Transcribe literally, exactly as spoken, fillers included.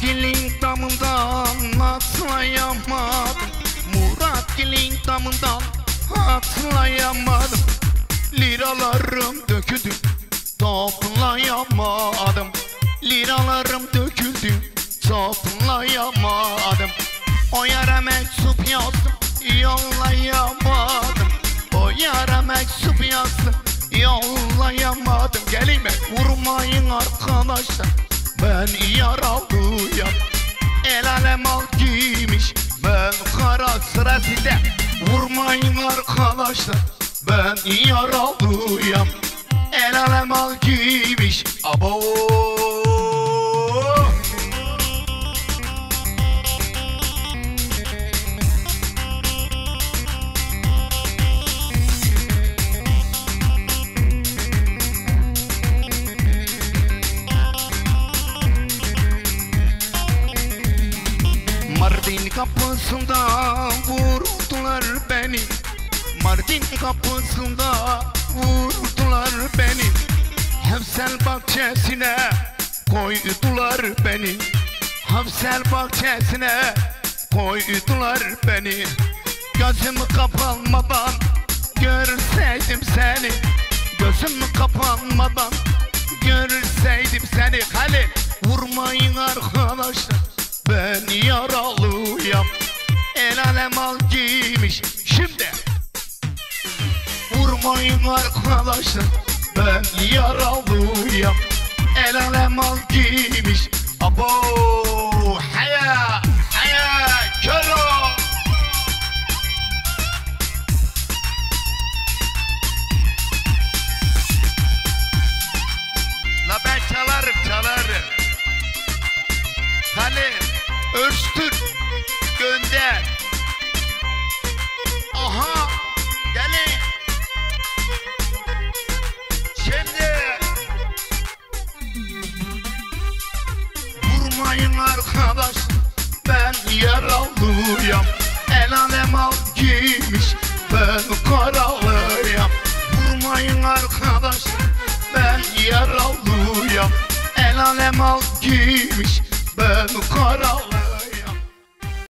Muratgil'in damından atlayamadım. Muratgil'in damından atlayamadım. Liralarım döküldü, toplayamadım. Liralarım döküldü, toplayamadım. O yara mektup yazdım, yollayamadım. O yara mektup yazdım, yollayamadım. Gelin mi? Vurmayın arkadaşlar, ben yaralıyım. El alem al giymiş, ben kara sırasında. Vurmayın arkadaşlar, ben yaralıyım. El alem al giymiş, abo. Mardin kapısında vurdular beni. Mardin kapısında vurdular beni. Hafsel bahçesine koydular beni. Hafsel bahçesine koydular beni. Gözüm kapanmadan görseydim seni. Gözüm kapanmadan görseydim seni. Halil, vurmayın arkadaşlar, ben yaralıyım. El alem al giymiş. Şimdi vurmayın arkadaşlar, ben yaralıyım. El alem al giymiş, abo. Haya, haya, kero. La ben çalarım, çalarım. Halil, ölçtür, gönder. Aha, gelin. Şimdi vurmayın arkadaş, ben yaralıyım. El alem al giymiş, ben karalıyım. Vurmayın arkadaş, ben yaralıyım. El alem al giymiş, ben karalıyım.